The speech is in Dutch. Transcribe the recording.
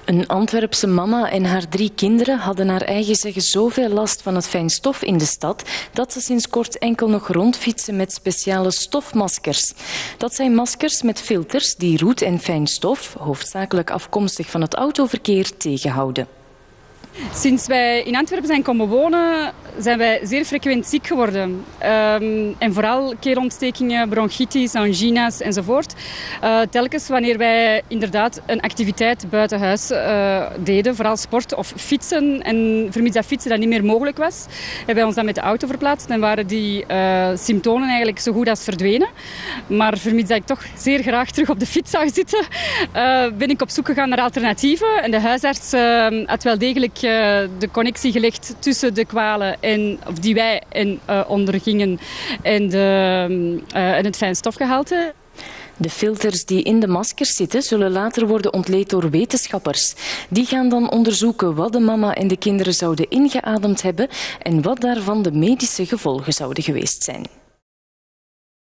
Een Antwerpse mama en haar 3 kinderen hadden naar eigen zeggen zoveel last van het fijn stof in de stad dat ze sinds kort enkel nog rondfietsen met speciale stofmaskers. Dat zijn maskers met filters die roet en fijn stof, hoofdzakelijk afkomstig van het autoverkeer, tegenhouden. Sinds wij in Antwerpen zijn komen wonen, zijn wij zeer frequent ziek geworden. En vooral keelontstekingen, bronchitis, angina's enzovoort. Telkens wanneer wij inderdaad een activiteit buiten huis deden, vooral sport of fietsen. En vermits dat fietsen dat niet meer mogelijk was, hebben wij ons dan met de auto verplaatst en waren die symptomen eigenlijk zo goed als verdwenen. Maar vermits dat ik toch zeer graag terug op de fiets zou zitten, ben ik op zoek gegaan naar alternatieven. En de huisarts had wel degelijk de connectie gelegd tussen de kwalen die wij ondergingen en het fijnstofgehalte. De filters die in de maskers zitten zullen later worden ontleed door wetenschappers. Die gaan dan onderzoeken wat de mama en de kinderen zouden ingeademd hebben en wat daarvan de medische gevolgen zouden geweest zijn.